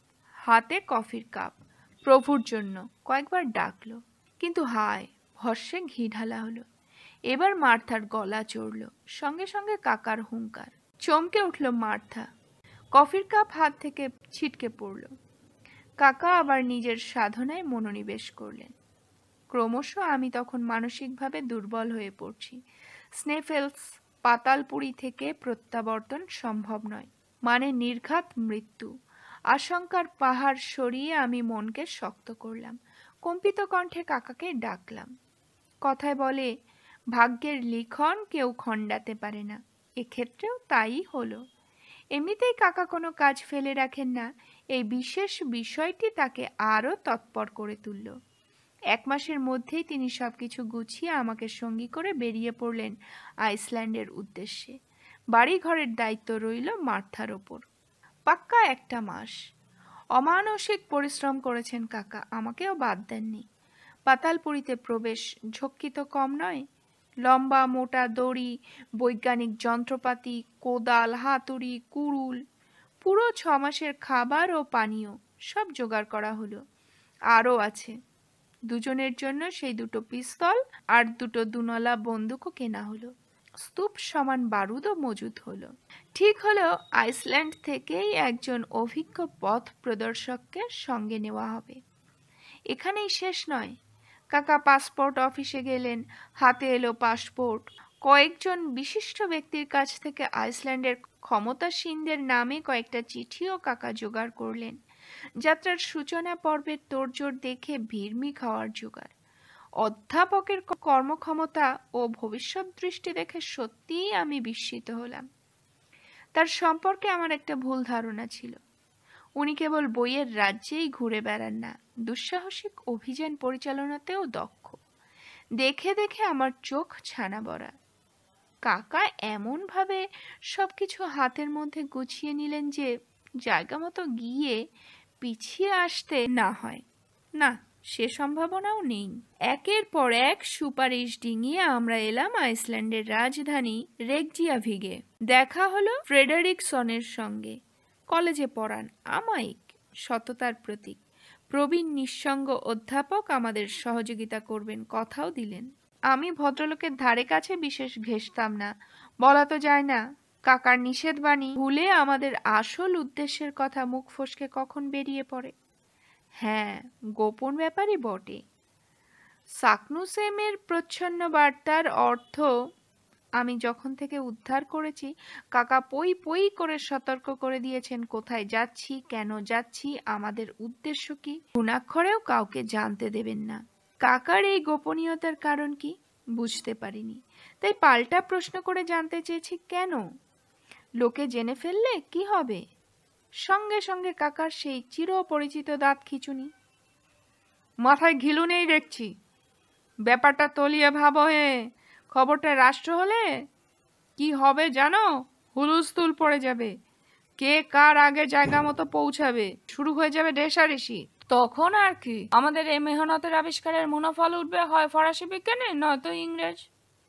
হাতে কফির কাপ। প্রভুর জন্য কয়েকবার ডাকলো, কিন্তু হায়, ভস্যে ঘি ঢালা হলো। এবার মার্থার গলা চড়ল, সঙ্গে সঙ্গে কাকার হুঙ্কার। চমকে উঠল মার্থা, কফির কাপ হাত থেকে ছিটকে পড়ল। কাকা আবার নিজের সাধনায় মনোনিবেশ করলেন। ক্রমশ আমি তখন মানসিকভাবে দুর্বল হয়ে পড়ছি। স্নেফেলস পাতালপুরী থেকে প্রত্যাবর্তন সম্ভব নয়, মানে নির্ঘাত মৃত্যু। আশঙ্কার পাহাড় সরিয়ে আমি মনকে শক্ত করলাম। কম্পিত কণ্ঠে কাকাকে ডাকলাম। কথায় বলে, ভাগ্যের লিখন কেউ খণ্ডাতে পারে না। এক্ষেত্রেও তাই হলো। এমনিতেই কাকা কোনো কাজ ফেলে রাখেন না, এই বিশেষ বিষয়টি তাকে আরও তৎপর করে তুলল। এক মাসের মধ্যেই তিনি সবকিছু গুছিয়ে আমাকে সঙ্গী করে বেরিয়ে পড়লেন আইসল্যান্ডের উদ্দেশ্যে। বাড়ি ঘরের দায়িত্ব রইল মার্থার ওপর। পাক্কা একটা মাস অমানসিক পরিশ্রম করেছেন কাকা, আমাকেও বাদ দেননি। পাতালপুরীতে প্রবেশ ঝক্কি তো কম নয়। লম্বা মোটা দড়ি, বৈজ্ঞানিক যন্ত্রপাতি, কোদাল, হাতুড়ি, কুড়ুল, পুরো ছ মাসের খাবার ও পানীয় সব জোগাড় করা হলো। আরও আছে, দুজনের জন্য সেই দুটো পিস্তল আর দুটো দুনলা বন্দুকও কেনা হলো। স্তূপ সমান বারুদও মজুদ হলো। ঠিক হলো আইসল্যান্ড থেকেই একজন অভিজ্ঞ পথ প্রদর্শককে সঙ্গে নেওয়া হবে। এখানেই শেষ নয়। কাকা পাসপোর্ট অফিসে গেলেন, হাতে এলো পাসপোর্ট। কয়েকজন বিশিষ্ট ব্যক্তির কাছ থেকে আইসল্যান্ডের ক্ষমতাসীনদের নামে কয়েকটা চিঠিও কাকা জোগাড় করলেন। যাত্রার সূচনা পর্বের তোড়জোড় দেখে ভিড়মি খাওয়ার জোগাড়। অধ্যাপকের কর্মক্ষমতা ও ভবিষ্যৎ দৃষ্টি দেখে সত্যিই আমি বিস্মিত হলাম। তার সম্পর্কে আমার একটা ভুল ধারণা ছিল। উনি কেবল বইয়ের রাজ্যেই ঘুরে বেড়ান না, দুঃসাহসিক অভিযান পরিচালনাতেও দক্ষ। দেখে দেখে আমার চোখ ছানা বড়া। কাকা এমনভাবে সবকিছু হাতের মধ্যে গুছিয়ে নিলেন যে জায়গা মতো গিয়ে পিছিয়ে আসতে না হয়। না, সে সম্ভাবনাও নেই। একের পর এক সুপারিশ ডিঙিয়ে আমরা এলাম আইসল্যান্ডের রাজধানী রেকজিয়াভিগে। দেখা হলো ফ্রেডারিকসনের সঙ্গে। কলেজে পড়ান, আমায়িক, সততার প্রতীক। প্রবীণ নিঃসঙ্গ অধ্যাপক আমাদের সহযোগিতা করবেন কথাও দিলেন। আমি ভদ্রলোকের ধারে কাছে বিশেষ ঘেঁষতাম না, বলা তো যায় না। কাকার নিষেধ বাণী ভুলে আমাদের আসল উদ্দেশ্যের কথা মুখ ফসকে কখন বেরিয়ে পড়ে। হ্যাঁ, গোপন ব্যাপারই বটে। সাকনুসেমের প্রচ্ছন্ন বার্তার অর্থ আমি যখন থেকে উদ্ধার করেছি, কাকা পই পই করে সতর্ক করে দিয়েছেন কোথায় যাচ্ছি, কেন যাচ্ছি, আমাদের উদ্দেশ্য কি। গুণাক্ষরেও কাউকে জানতে দেবেন না। কাকার এই গোপনীয়তার কারণ কি বুঝতে পারিনি, তাই পাল্টা প্রশ্ন করে জানতে চেয়েছি কেন। লোকে জেনে ফেললে কি হবে? সঙ্গে সঙ্গে কাকার সেই চিরপরিচিত দাঁত খিঁচুনি। মাথায় ঘিলু নেই দেখছি, ব্যাপারটা তলিয়ে ভাবো হে। খবরটা রাষ্ট্র হলে কি হবে জানো? হুলুস্থুল পড়ে যাবে। কে কার আগে জায়গা মতো পৌঁছাবে, শুরু হয়ে যাবে রেষারেষি। তখন আর কি, আমাদের এই মেহনতের আবিষ্কারের মুনাফল উঠবে হয় ফরাসি বিজ্ঞানে, নয়তো ইংরেজ।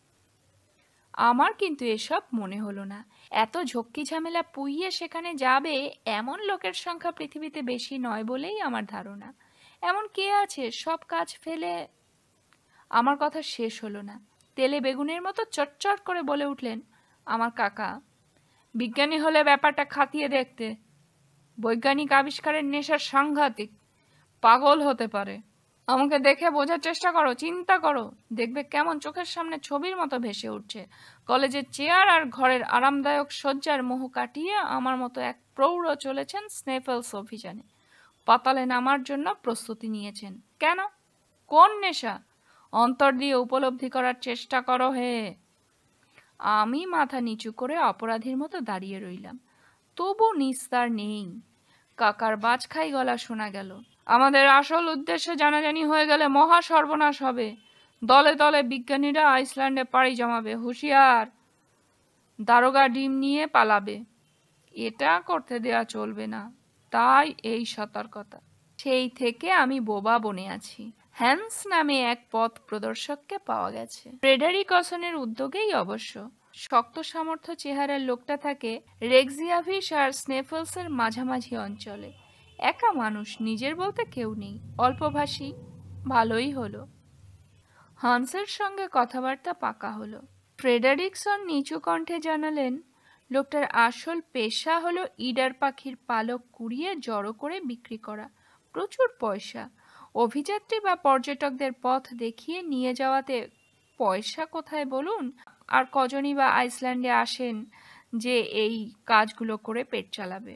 আমার কিন্তু এসব মনে হলো না। এত ঝক্কি ঝামেলা পুইয়ে সেখানে যাবে এমন লোকের সংখ্যা পৃথিবীতে বেশি নয় বলেই আমার ধারণা। এমন কে আছে সব কাজ ফেলে। আমার কথা শেষ হলো না। তেলে বেগুনের মতো চটচট করে বলে উঠলেন আমার কাকা, বিজ্ঞানী হলে ব্যাপারটা খাতিয়ে দেখতে। বৈজ্ঞানিক আবিষ্কারের নেশা সাংঘাতিক। পাগল হতে পারে। আমাকে দেখে বোঝার চেষ্টা করো, চিন্তা করো, দেখবে কেমন চোখের সামনে ছবির মতো ভেসে উঠছে। কলেজের চেয়ার আর ঘরের আরামদায়ক শয্যার মোহ কাটিয়ে আমার মতো এক প্রৌঢ় চলেছেন স্নেফেলস অভিযানে। পাতালে নামার জন্য প্রস্তুতি নিয়েছেন। কেন? কোন নেশা? অন্তর দিয়ে উপলব্ধি করার চেষ্টা করো হে। আমি মাথা নিচু করে অপরাধীর মতো দাঁড়িয়ে রইলাম। তবু নিস্তার নেই। কাকার বাজখাই গলা শোনা গেল। আমাদের আসল উদ্দেশ্য জানাজানি হয়ে গেলে মহা সর্বনাশ হবে। দলে দলে বিজ্ঞানীরা আইসল্যান্ডে পাড়ি জমাবে। হুঁশিয়ার! দারোগা ডিম নিয়ে পালাবে। এটা করতে দেয়া চলবে না। তাই এই সতর্কতা। সেই থেকে আমি বোবা বনে আছি। হ্যান্স নামে এক পথ প্রদর্শককে পাওয়া গেছে। ফ্রেডারিকসনের উদ্যোগেই অবশ্য। শক্ত সামর্থ্য চেহারার লোকটা থাকে রেক্সিয়াভিস আর স্নেফেলসের মাঝামাঝি অঞ্চলে। একা মানুষ, নিজের বলতে কেউ নেই, অল্পভাষী। ভালোই হলো। হান্সের সঙ্গে কথাবার্তা পাকা হলো। ফ্রেডারিকসন নিচু কণ্ঠে জানালেন, লোকটার আসল পেশা হলো ইডার পাখির পালক কুড়িয়ে জড়ো করে বিক্রি করা। প্রচুর পয়সা। অভিযাত্রী বা পর্যটকদের পথ দেখিয়ে নিয়ে যাওয়াতে পয়সা কোথায় বলুন? আর কজনই বা আইসল্যান্ডে আসেন যে এই কাজগুলো করে পেট চালাবে।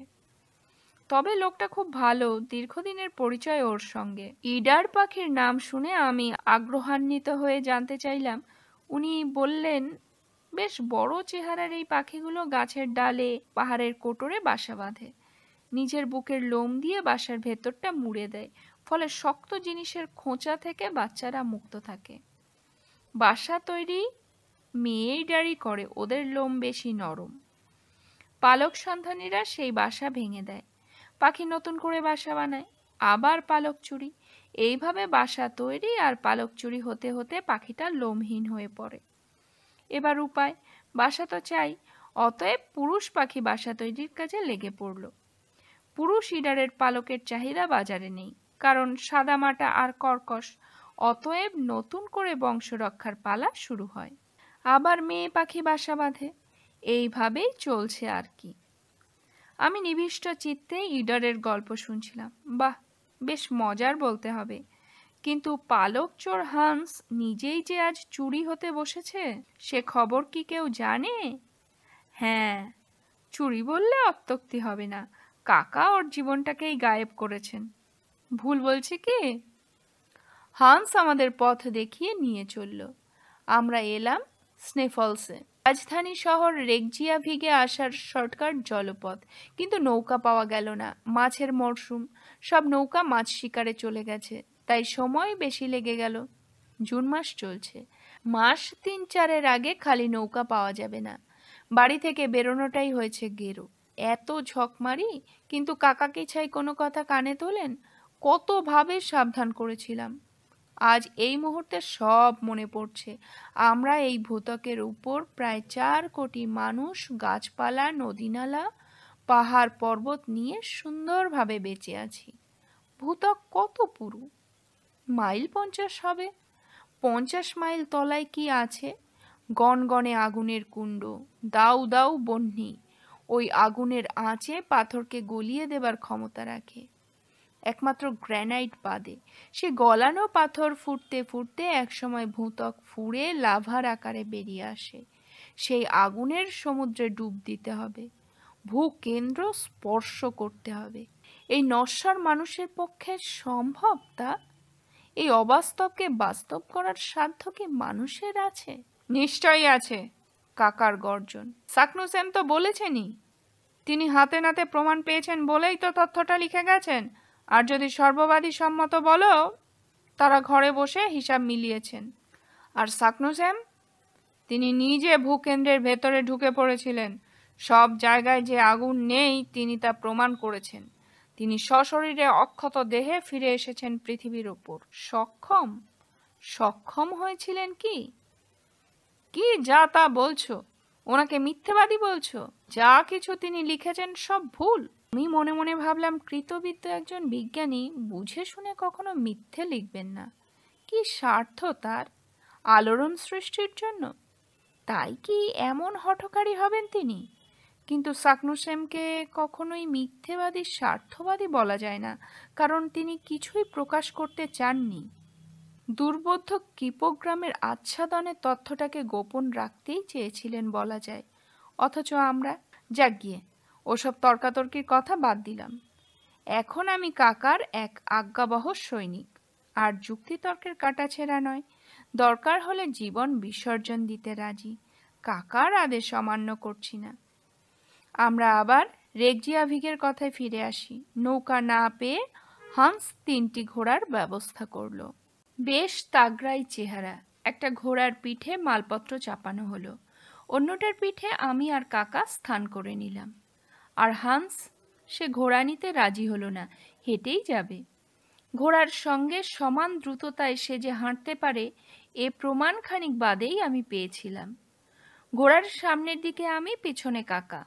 তবে লোকটা খুব ভালো, দীর্ঘদিনের পরিচয় ওর সঙ্গে। ইডার পাখির নাম শুনে আমি আগ্রহান্বিত হয়ে জানতে চাইলাম। উনি বললেন, বেশ বড় চেহারার এই পাখিগুলো গাছের ডালে, পাহাড়ের কোটরে বাসা বাঁধে। নিজের বুকের লোম দিয়ে বাসার ভেতরটা মুড়ে দেয়, ফলে শক্ত জিনিসের খোঁচা থেকে বাচ্চারা মুক্ত থাকে। বাসা তৈরি মেয়েই ডাড়ি করে, ওদের লোম বেশি নরম। পালক সন্ধানীরা সেই বাসা ভেঙে দেয়, পাখি নতুন করে বাসা বানায়, আবার পালক চুরি। এইভাবে বাসা তৈরি আর পালক চুরি হতে হতে পাখিটা লোমহীন হয়ে পড়ে। এবার উপায়, বাসা তো চাই, অতএব পুরুষ পাখি বাসা তৈরির কাজে লেগে পড়ল। পুরুষ ইডারের পালকের চাহিদা বাজারে নেই, কারণ সাদামাটা আর কর্কশ। অতএব নতুন করে বংশ রক্ষার পালা শুরু হয়। আবার মেয়ে পাখি বাসা বাঁধে। এইভাবেই চলছে আর কি। আমি নিবিষ্ট চিত্তে ইডারের গল্প শুনছিলাম। বাহ, বেশ মজার বলতে হবে। কিন্তু পালক চোর হান্স নিজেই যে আজ চুরি হতে বসেছে, সে খবর কি কেউ জানে? হ্যাঁ, চুরি বললে অত্যক্তি হবে না। কাকা ওর জীবনটাকেই গায়েব করেছেন। ভুল বলছি কি? হান্স আমাদের পথ দেখিয়ে নিয়ে চলল। আমরা এলাম স্নেফলসে। রাজধানী শহর রেকজিয়াভিগে আসার শর্টকাট জলপথ, কিন্তু নৌকা পাওয়া গেল না। মাছের মরশুম, সব নৌকা মাছ শিকারে চলে গেছে, তাই সময় বেশি লেগে গেল। জুন মাস চলছে। মাস তিন চারের আগে খালি নৌকা পাওয়া যাবে না। বাড়ি থেকে বেরোনোটাই হয়েছে গেরো। এত ঝকমারি, কিন্তু কাকা কি ছাই কোনো কথা কানে তোলেন? কতভাবে সাবধান করেছিলাম। আজ এই মুহূর্তে সব মনে পড়ছে। আমরা এই ভূত্বকের উপর প্রায় চার কোটি মানুষ গাছপালা, নদীনালা, পাহাড় পর্বত নিয়ে সুন্দরভাবে বেঁচে আছি। ভূত্বক কত পুরু? মাইল পঞ্চাশ হবে। পঞ্চাশ মাইল তলায় কি আছে? গনগনে আগুনের কুণ্ড, দাউ দাউ বহ্নি। ওই আগুনের আঁচে পাথরকে গলিয়ে দেবার ক্ষমতা রাখে একমাত্র গ্র্যানাইট বাদে। সে গলানো পাথর ফুটতে ফুটতে একসময় ভূত্বক ফুঁড়ে লাভার আকারে বেরিয়ে আসে। সেই আগুনের সমুদ্রে ডুব দিতে হবে, ভূকেন্দ্র স্পর্শ করতে হবে। এই নশ্বর মানুষের পক্ষে সম্ভব তা? এই অবাস্তবকে বাস্তব করার সাধ্য কি মানুষের আছে? নিশ্চয়ই আছে, কাকার গর্জন। সাকনুসেন তো বলেছেনই। তিনি হাতে নাতে প্রমাণ পেয়েছেন বলেই তো তথ্যটা লিখে গেছেন। আর যদি সর্ববাদী সম্মত বলো, তারা ঘরে বসে হিসাব মিলিয়েছেন। আর সাকনুসেন, তিনি নিজে ভূকেন্দ্রের ভেতরে ঢুকে পড়েছিলেন। সব জায়গায় যে আগুন নেই তিনি তা প্রমাণ করেছেন। তিনি সশরীরে অক্ষত দেহে ফিরে এসেছেন পৃথিবীর উপর। সক্ষম সক্ষম হয়েছিলেন কি? কি যা তা বলছো? ওনাকে মিথ্যেবাদী বলছো? যা কিছু তিনি লিখেছেন সব ভুল। আমি মনে মনে ভাবলাম, কৃতবিদ্য একজন বিজ্ঞানী বুঝে শুনে কখনো মিথ্যে লিখবেন না। কি স্বার্থ তার? আলোড়ন সৃষ্টির জন্য? তাই কি এমন হঠকারী হবেন তিনি? কিন্তু সাকনুসেমকে কখনোই মিথ্যেবাদী স্বার্থবাদী বলা যায় না, কারণ তিনি কিছুই প্রকাশ করতে চাননি। দুর্বোধ্য কিপোগ্রামের আচ্ছাদনে তথ্যটাকে গোপন রাখতেই চেয়েছিলেন বলা যায়। অথচ আমরা যাক গিয়ে ওসব তর্কাতর্কির কথা বাদ দিলাম। এখন আমি কাকার এক আজ্ঞাবহ সৈনিক, আর যুক্তিতর্কের কাটাছেঁড়া নয়। দরকার হলে জীবন বিসর্জন দিতে রাজি। কাকার আদেশ অমান্য করছি না। আমরা আবার রেকজিয়াভিকের কথায় ফিরে আসি। নৌকা না পেয়ে হান্স তিনটি ঘোড়ার ব্যবস্থা করলো। বেশ তাগড়াই চেহারা। একটা ঘোড়ার পিঠে মালপত্র চাপানো হলো, অন্যটার পিঠে আমি আর কাকা স্থান করে নিলাম। আর হান্স, সে ঘোড়া নিতে রাজি হলো না, হেঁটেই যাবে। ঘোড়ার সঙ্গে সমান দ্রুততায় সে যে হাঁটতে পারে, এ প্রমাণ খানিক বাদেই আমি পেয়েছিলাম। ঘোড়ার সামনের দিকে আমি, পেছনে কাকা।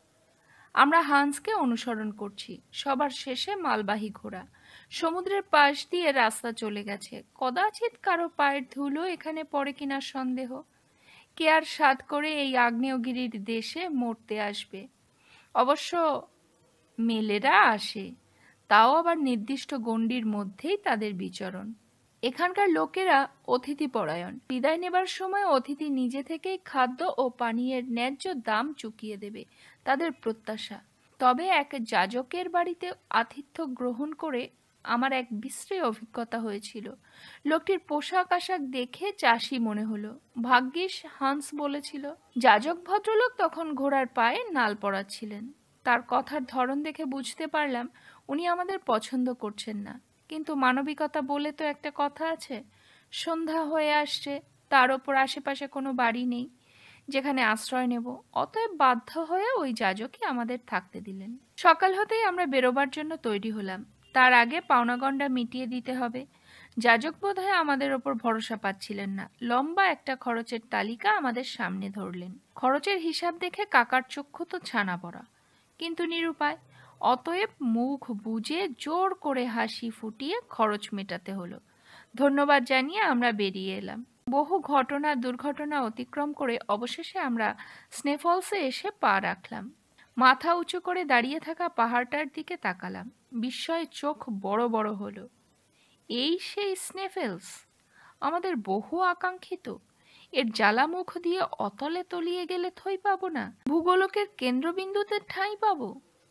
আমরা হান্সকে অনুসরণ করছি। সবার শেষে মালবাহী ঘোড়া। সমুদ্রের পাশ দিয়ে রাস্তা চলে গেছে। কদাচিৎ কারো পায়ের ধুলো এখানে পড়ে কিনা সন্দেহ। কে আর সাধ করে এই আগ্নেয়গিরির দেশে মরতে আসবে? অবশ্য মেলেরা আসে, তাও আবার নির্দিষ্ট গণ্ডির মধ্যেই তাদের বিচরণ। এখানকার লোকেরা অতিথিপরায়ণ। বিদায় নেবার সময় অতিথি নিজে থেকেই খাদ্য ও পানীয়ের ন্যায্য দাম চুকিয়ে দেবে, তাদের প্রত্যাশা। তবে এক যাজকের বাড়িতে আতিথ্য গ্রহণ করে আমার এক বিশ্রী অভিজ্ঞতা হয়েছিল। লোকটির পোশাক আশাক দেখে চাষি মনে হলো। ভাগ্যিস হান্স বলেছিল। যাজক ভদ্রলোক তখন ঘোড়ার পায়ে নাল পরাচ্ছিলেন। তার কথার ধরন দেখে বুঝতে পারলাম উনি আমাদের পছন্দ করছেন না। কিন্তু মানবিকতা বলে তো একটা কথা আছে। সন্ধ্যা হয়ে আসছে, তার ওপর আশেপাশে কোনো বাড়ি নেই যেখানে আশ্রয় নেব। অতএব বাধ্য হয়ে ওই যাজকই আমাদের থাকতে দিলেন। সকাল হতেই আমরা বেরোবার জন্য তৈরি হলাম। তার আগে পাওনাগণ্ডা মিটিয়ে দিতে হবে। যাজক বোধহয় আমাদের ওপর ভরসা পাচ্ছিলেন না। লম্বা একটা খরচের তালিকা আমাদের সামনে ধরলেন। খরচের হিসাব দেখে কাকার চক্ষু তো ছানা পড়া, কিন্তু নিরুপায়। অতএব মুখ বুজে জোর করে হাসি ফুটিয়ে খরচ মেটাতে হলো। ধন্যবাদ জানিয়ে আমরা বেরিয়ে এলাম। বহু ঘটনা দুর্ঘটনা অতিক্রম করে অবশেষে আমরা স্নেফলসে এসে পা রাখলাম। মাথা উঁচু করে দাঁড়িয়ে থাকা পাহাড়টার দিকে তাকালাম। বিস্ময়ে চোখ বড় বড় হলো। এই সেই স্নেফেলস, আমাদের বহু আকাঙ্ক্ষিত। এর জ্বালামুখ দিয়ে অতলে তলিয়ে গেলে থই পাবো না? ভূগোলকের কেন্দ্রবিন্দুতে ঠাঁই পাবো,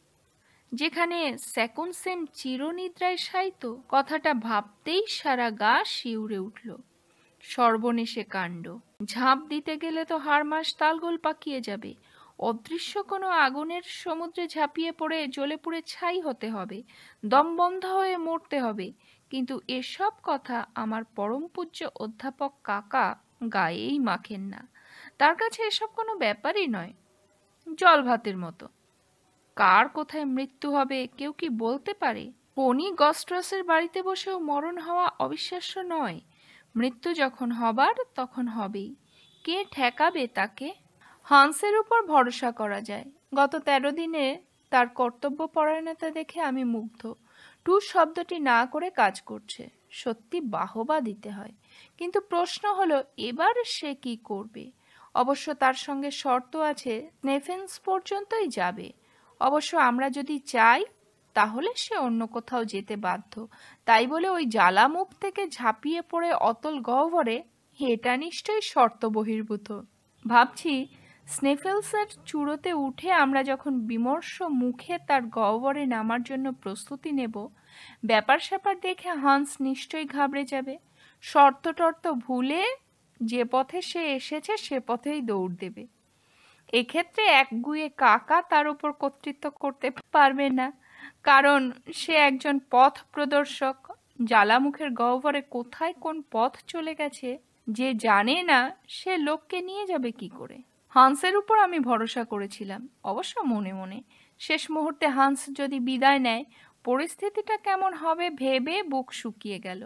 যেখানে সেকুনসেম চিরনিদ্রায় শায়িত। কথাটা ভাবতেই সারা গা শিউরে উঠল। সর্বনেশে কাণ্ড। ঝাঁপ দিতে গেলে তো হাড়মাস তালগোল পাকিয়ে যাবে। অদৃশ্য কোনো আগুনের সমুদ্রে ঝাঁপিয়ে পড়ে জ্বলে পুড়ে ছাই হতে হবে, দম বন্ধ হয়ে মরতে হবে। কিন্তু এসব কথা আমার পরম পূজ্য অধ্যাপক কাকা গায়েই মাখেন না। তার কাছে এসব কোনো ব্যাপারই নয়, জল ভাতের মতো। কার কোথায় মৃত্যু হবে কেউ কি বলতে পারে? ফণি গস্ট্রাসের বাড়িতে বসেও মরণ হওয়া অবিশ্বাস্য নয়। মৃত্যু যখন হবার তখন হবেই। কে ঠেকাবে তাকে? হান্সের উপর ভরসা করা যায়। গত তেরো দিনে তার কর্তব্য পরায়ণতা দেখে আমি মুগ্ধ। টু শব্দটি না করে কাজ করছে, সত্যি বাহবা দিতে হয়। কিন্তু প্রশ্ন হলো এবার সে কি করবে? অবশ্য তার সঙ্গে শর্ত আছে, স্নেফেন্স পর্যন্তই যাবে। অবশ্য আমরা যদি চাই তাহলে সে অন্য কোথাও যেতে বাধ্য। তাই বলে ওই জ্বালামুখ থেকে ঝাঁপিয়ে পড়ে অতল গহ্বরে, এটা নিশ্চয়ই শর্ত বহির্ভূত। ভাবছি স্নেফেলসের চূড়োতে উঠে আমরা যখন বিমর্ষ মুখে তার গহ্বরে নামার জন্য প্রস্তুতি নেব, ব্যাপার স্যাপার দেখে হান্স নিশ্চয়ই ঘাবড়ে যাবে। শর্ত টর্ত ভুলে যে পথে সে এসেছে সে পথেই দৌড় দেবে। এক্ষেত্রে একগুঁয়ে কাকা তার উপর কর্তৃত্ব করতে পারবে না, কারণ সে একজন পথ প্রদর্শক। জ্বালামুখের গহ্বরে কোথায় কোন পথ চলে গেছে যে জানে না, সে লোককে নিয়ে যাবে কি করে? হান্সের উপর আমি ভরসা করেছিলাম, অবশ্য মনে মনে। শেষ মুহূর্তে হান্স যদি বিদায় নেয়, পরিস্থিতিটা কেমন হবে ভেবে বুক শুকিয়ে গেল।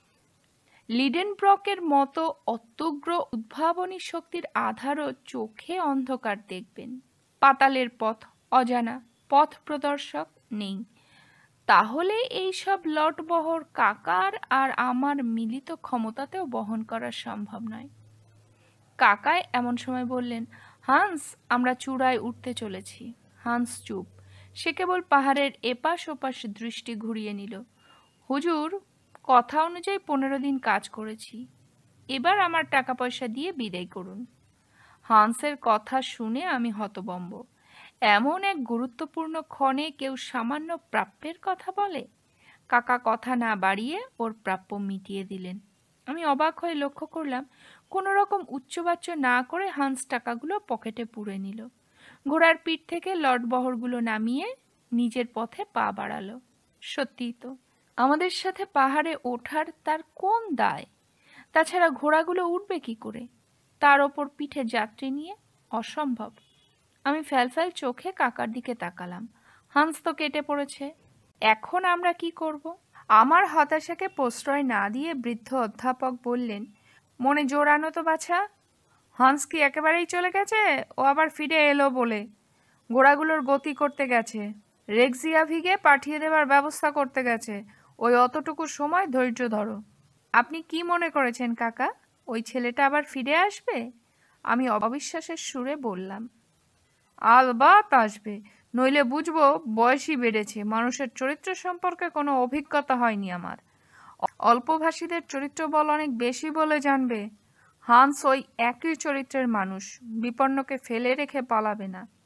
লিডেনব্রকের মতো অত্যুগ্র উদ্ভাবনী শক্তির আধারও চোখে অন্ধকার দেখবেন। পাতালের পথ অজানা, পথ প্রদর্শক নেই। তাহলে এই সব লটবহর কাকার আর আমার মিলিত ক্ষমতাতেও বহন করা সম্ভব নয়। কাকায় এমন সময় বললেন, হান্স, আমরা চূড়ায় উঠতে চলেছি। হান্স চুপ। সে কেবল পাহাড়ের এপাশ ওপাশ দৃষ্টি ঘুরিয়ে নিল। হুজুর, কথা অনুযায়ী পনেরো দিন কাজ করেছি, এবার আমার টাকা পয়সা দিয়ে বিদায় করুন। হান্সের কথা শুনে আমি হতবম্ব। এমন এক গুরুত্বপূর্ণ ক্ষণে কেউ সামান্য প্রাপ্যের কথা বলে? কাকা কথা না বাড়িয়ে ওর প্রাপ্য মিটিয়ে দিলেন। আমি অবাক হয়ে লক্ষ্য করলাম, কোনো রকম উচ্চবাচ্য না করে হান্স টাকাগুলো পকেটে পুরে নিল। ঘোড়ার পিঠ থেকে লটবহরগুলো নামিয়ে নিজের পথে পা বাড়ালো। সত্যিই তো, আমাদের সাথে পাহাড়ে ওঠার তার কোন দায়? তাছাড়া ঘোড়াগুলো উঠবে কি করে? তার ওপর পিঠে যাত্রী নিয়ে অসম্ভব। আমি ফ্যালফ্যাল চোখে কাকার দিকে তাকালাম। হান্স তো কেটে পড়েছে। এখন আমরা কি করব? আমার হতাশাকে প্রশ্রয় না দিয়ে বৃদ্ধ অধ্যাপক বললেন, মনে জোরানো তো বাছা। হান্স কি একেবারেই চলে গেছে? ও আবার ফিরে এলো বলে ঘোড়াগুলোর গতি করতে গেছে, রেক্সিয়াভিগে পাঠিয়ে দেবার ব্যবস্থা করতে গেছে। ওই অতটুকু সময় ধৈর্য ধরো। আপনি কি মনে করেছেন কাকা, ওই ছেলেটা আবার ফিরে আসবে? আমি অবিশ্বাসের সুরে বললাম। আলবাত আসবে, নইলে বুঝবো বয়সই বেড়েছে, মানুষের চরিত্র সম্পর্কে কোনো অভিজ্ঞতা হয়নি আমার। অল্পভাষীদের চরিত্র বল অনেক বেশি বলে জানবে। হান্স ওই একই চরিত্রের মানুষ, বিপন্নকে ফেলে রেখে পালাবে না।